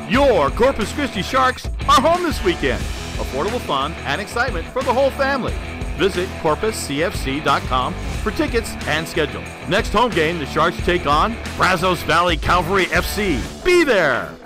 Your Corpus Christi Sharks are home this weekend. Affordable fun and excitement for the whole family. Visit corpuscfc.com for tickets and schedule. Next home game, the Sharks take on Brazos Valley Cavalry FC. Be there!